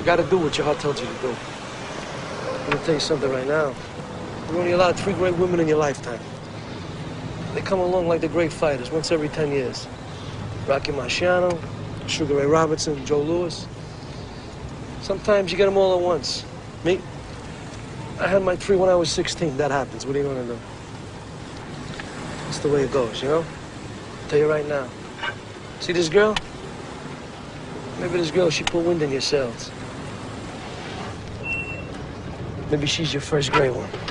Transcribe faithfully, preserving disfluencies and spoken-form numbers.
You gotta do what your heart tells you to do. I'm gonna tell you something right now. You're only allowed three great women in your lifetime. They come along like the great fighters, once every ten years. Rocky Marciano, Sugar Ray Robinson, Joe Louis. Sometimes you get them all at once. Me, I had my three when I was sixteen. That happens. What are you gonna do? It's the way it goes, you know? I'll tell you right now. See this girl? Maybe this girl, she put wind in your sails. Maybe she's your first great one.